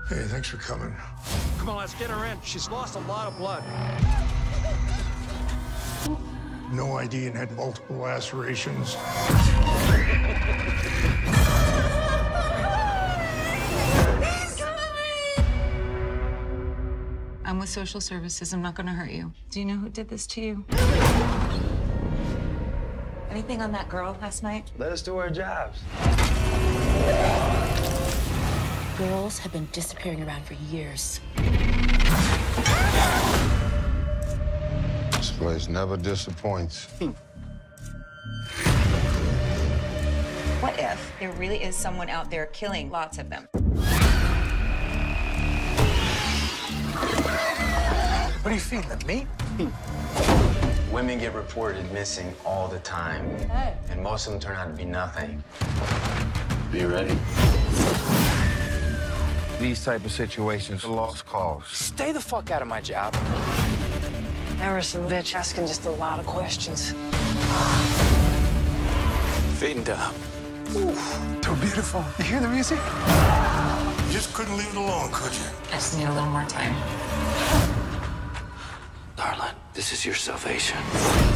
Hey, thanks for coming. Come on, let's get her in. She's lost a lot of blood. No ID and had multiple lacerations. I'm with social services. I'm not gonna hurt you. Do you know who did this to you? Anything on that girl last night? Let us do our jobs. Girls have been disappearing around for years. This place never disappoints. What if there really is someone out there killing lots of them? What are you feeding them, meat? Women get reported missing all the time. Hey. And most of them turn out to be nothing. Be ready. These type of situations are lost cause. Stay the fuck out of my job. There was some bitch asking just a lot of questions. Feeding dumb. Too beautiful. You hear the music? You just couldn't leave it alone, could you? I just need a little more time. Darling, this is your salvation.